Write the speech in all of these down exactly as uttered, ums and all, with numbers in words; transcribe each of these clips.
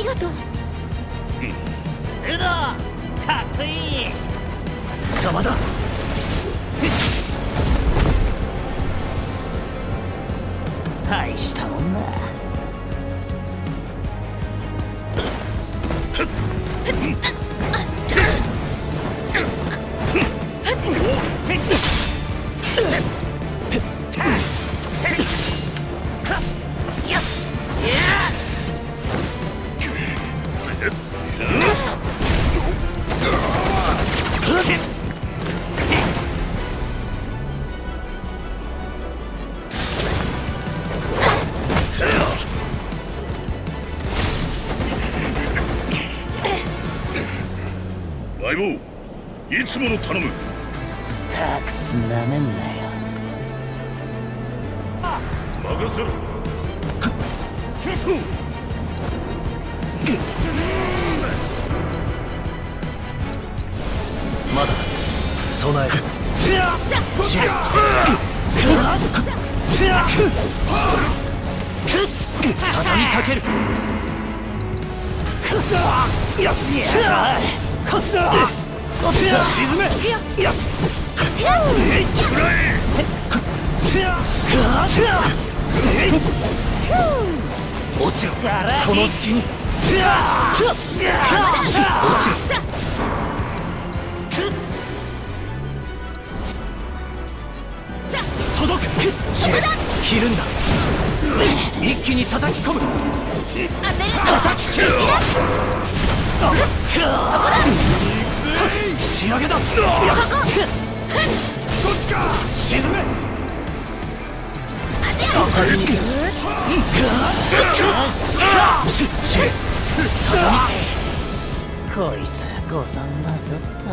がとう。 ルドかっこいい。 邪魔だ。 大したもんだ。 相棒、いつもの頼む。 たくすなめんなよ。 任せろ。 まだ備える。知れ。畳みかける。沈め。落ちろ。この隙に落ちろ。届く。知れ。切るんだ。一気に叩き込む。叩き切る。仕上げだ。沈め。朝にこいつ誤算だぞった。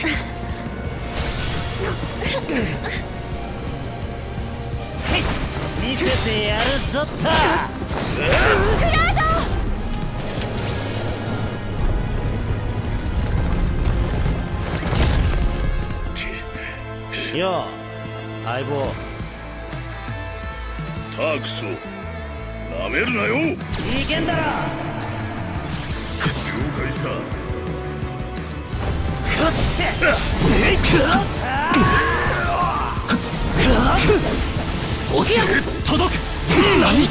見せてやるぞった。 クラウド。よう相棒。 タークスをなめるなよ。 いけんだろ。 了解した。 落ちる。届く。何。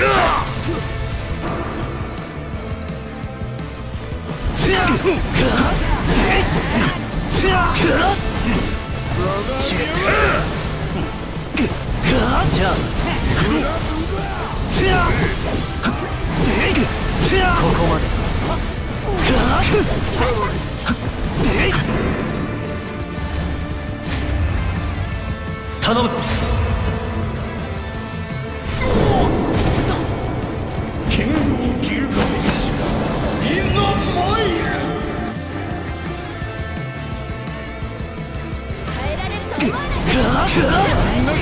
じゃあここまで。頼むぞ。 剣豪ギルガメッシュインザマイル。 耐えられると思わない。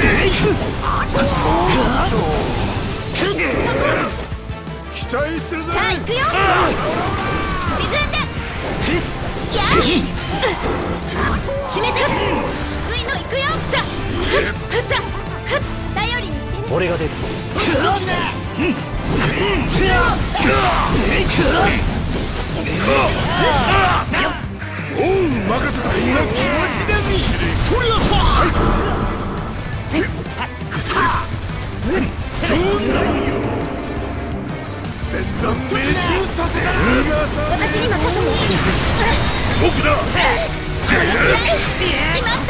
期待するぜ。 さあ行くよ。沈んで。やあ決めた。きついの行くよ。ふったふった頼りにしてね。 俺が出る。 おう、任せた。今気持ちで見取りなさい。どうなんよ。全断命中させられる。 私に任せて。 僕だ。 しまった。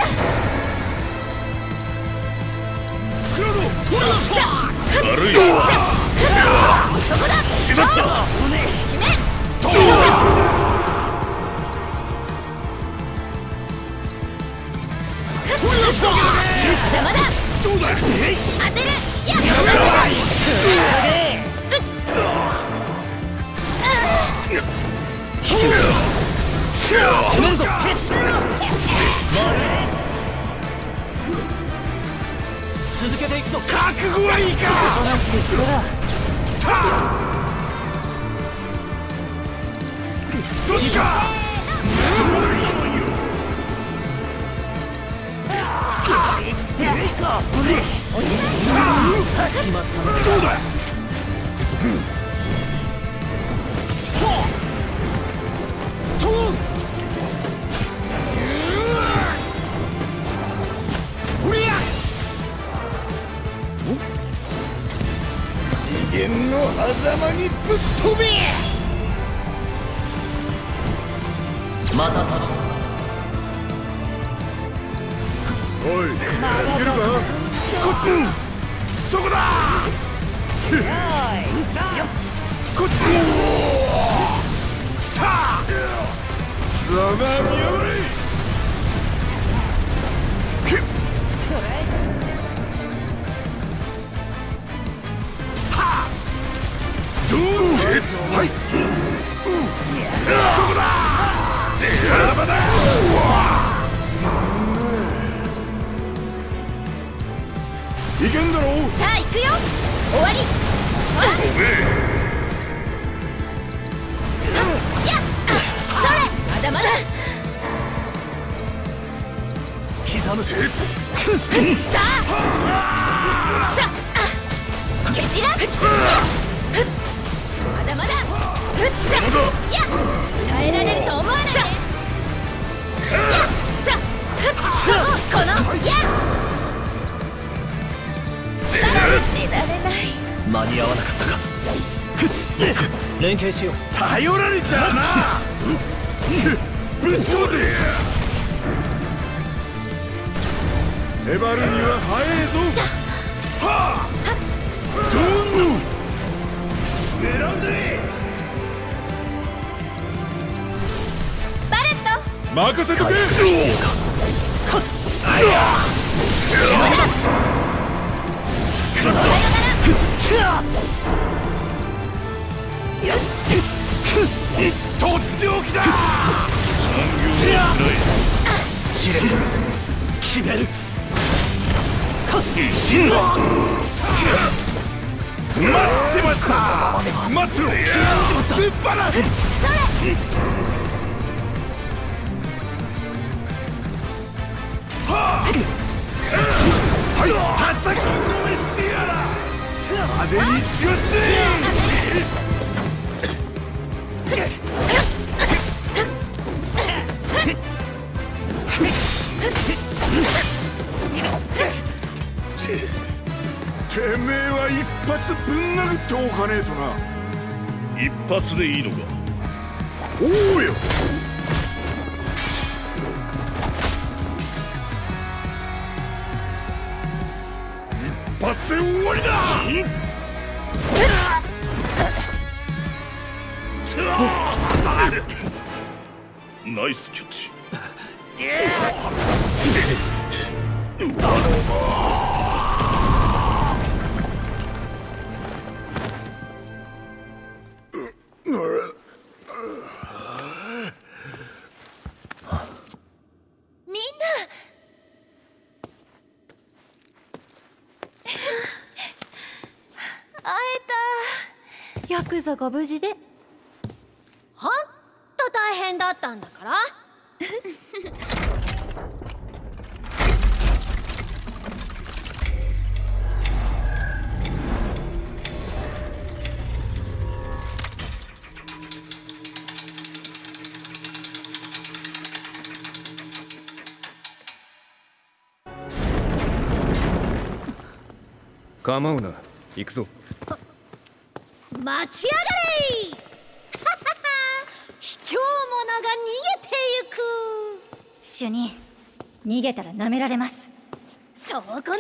クラド、取りなさい。悪い。 そこだ。 しまった。 決め。 どう邪魔だ。 どうだ。 当てる。やっ攻めるぞ。続けていくぞ。 覚悟はいいか。そっちか。 決まった。 どうだ。 剣の狭間にぶっ飛べ。 また頼む。 おい、いけるか。こっち、そこだ。こっち。たあ、ざまみよれ。はあ、どう。はい。そこだ。やばだ。いけんだろう。 さあ行くよ。終わり。 おめえ。 やっ、それ。まだまだ。 刻む。 さあ。さあ。蹴散ら。まだまだ。ふった。やっ。耐えられると思わないで。やった。ふっ。この。やっ。出られない。 間に合わなかったか。連携しよう。 頼られちゃうな。ぶち込んで。粘るには早いぞ。はあ。どんどん狙うぜ。 バレット。 任せとけ。 必要か。あいや。 とっておきだ。 試練決める。 待ってました。待ってろ。ぶっ放す。はあ。はい、叩きのめしてやら。派手に尽くせ。てめえは一発ぶん殴っておかねえとな。 一発でいいのか。 おうよ。一発で終わりだ。 ナイスキャッチ。 みんな会えた。よくぞご無事で。ほんと大変だったんだから。 構うな、行くぞ。 待ちやがれ。卑怯者が逃げてゆく。主任、逃げたら舐められます。そうこなくっちゃ。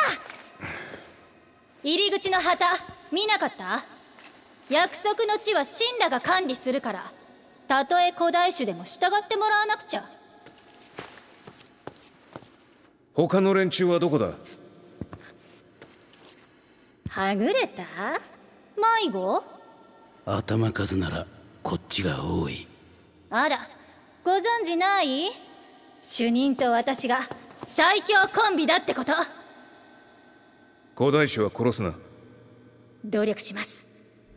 入り口の旗見なかった？約束の地は神羅が管理するから、たとえ古代種でも従ってもらわなくちゃ。 他の連中はどこだ？ はぐれた？迷子？ 頭数ならこっちが多い。 あら、ご存知ない？主任と私が最強コンビだってこと。 古代種は殺すな。 努力します。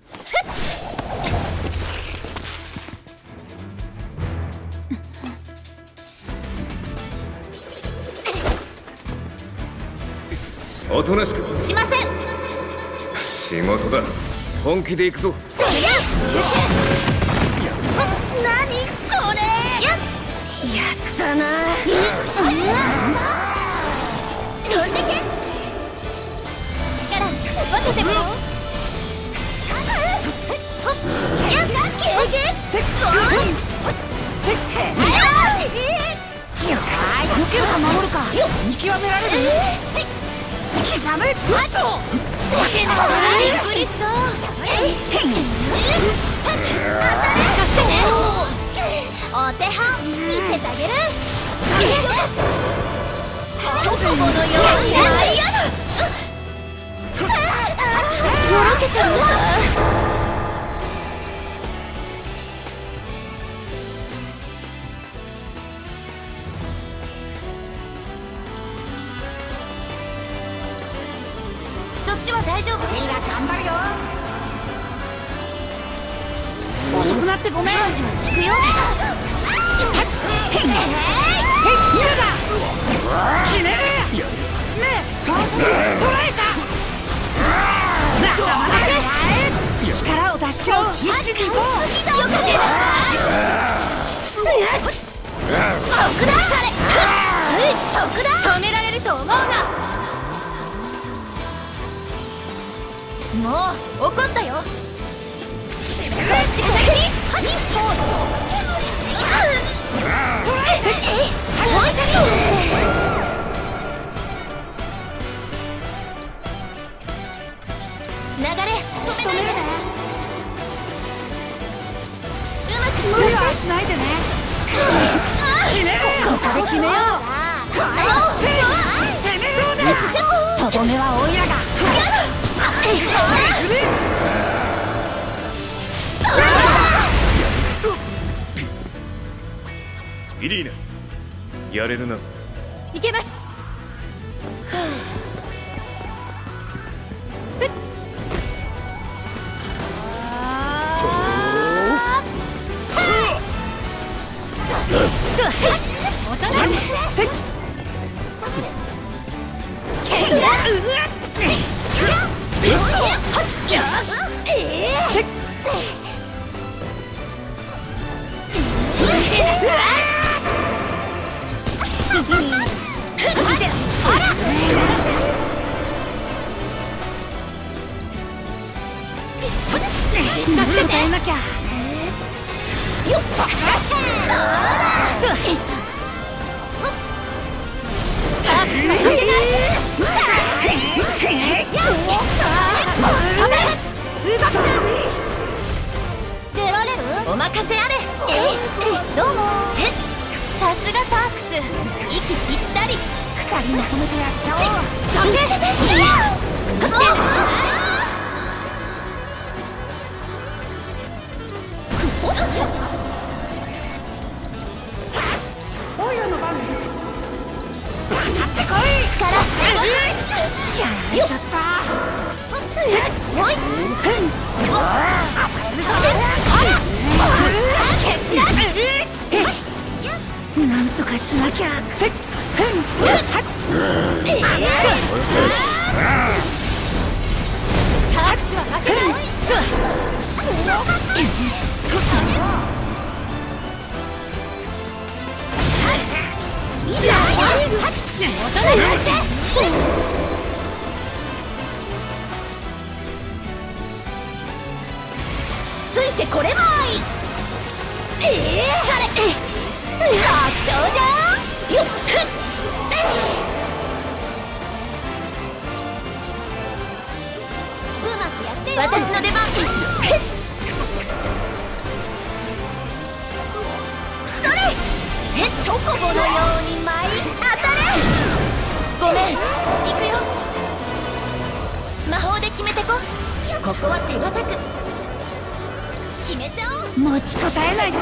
おとなしく。 しません。 仕事だ。本気で行くぞ。 何これ。やったな。飛んでけ。力分けてみよう。 けるか守るか見極められる。刻む。びっくりした。お手本見せてあげる。チョコボのようにやだ。よろけてる。そっちは大丈夫。みんな頑張るよ。遅くなってごめん。じわじわ効くよ。決める。ねえ、捉えた。力を出しちゃおう。一気に行こう。よかった。そこだ。そこだ。止められると思うな。もう怒ったよ。流れ止めないで。うまく無理はしないでね。決めろ。ここで決めよう。攻める。とどめはオイラが。 イリーナ、やれるな。 いけます。伝えなきゃ。よっ。出られる？お任せあれ。どうも。さすがタークス。息ぴったり。二人まとめてやっちゃおう。オイラの番。かかってこい。力。やられちゃった。ほい。なんとかしなきゃ。タークスは負けない。ついてこれまい。ええ、それ。楽勝じゃん。よっ。うまくやってよ。私の出番。それ。チョコボのように舞い当たれ。ごめん、行くよ。魔法で決めてこ。ここは手堅く決めちゃおう。持ちこたえないと。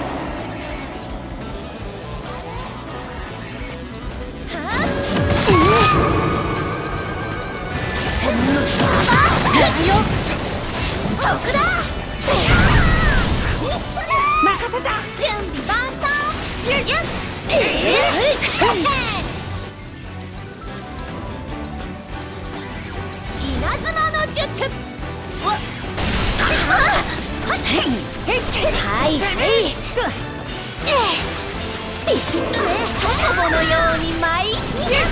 そこだ。任せた。準備万端。やっ。ええ。稲妻の術。わ。はいはい。ビシッとね。チョコボのように舞い。こ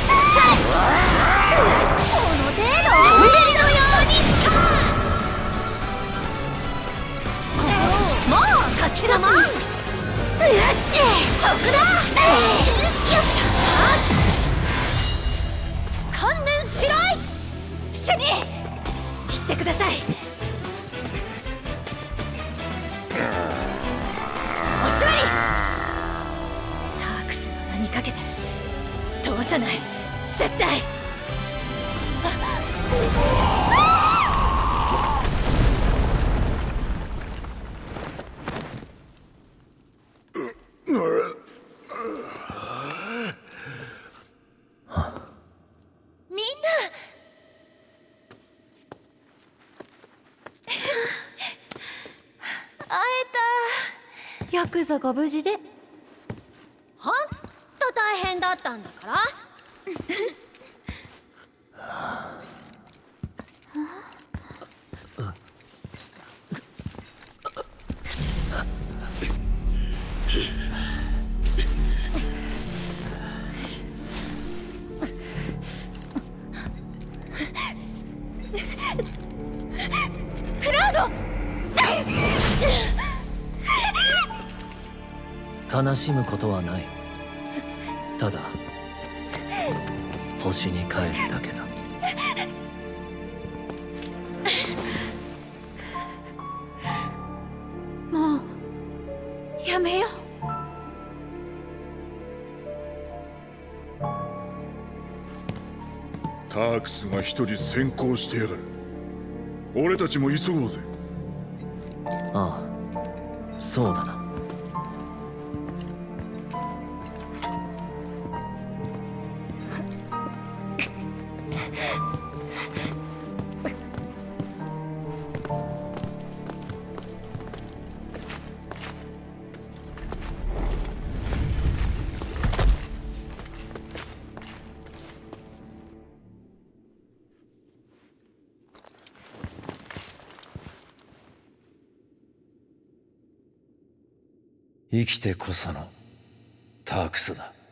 の程度。お尻のように。もう緒に行ってください。お座り。タークスの名にかけて通さない、絶対。みんな会えた。よくぞご無事で。ほんと大変だったんだから。クラウド。 悲しむことはない。ただ星に帰るだけだ。 もうやめよう。 タークスが一人先行してやがる。俺たちも急ごうぜ。 ああ、そうだな。生きてこそのタークスだ。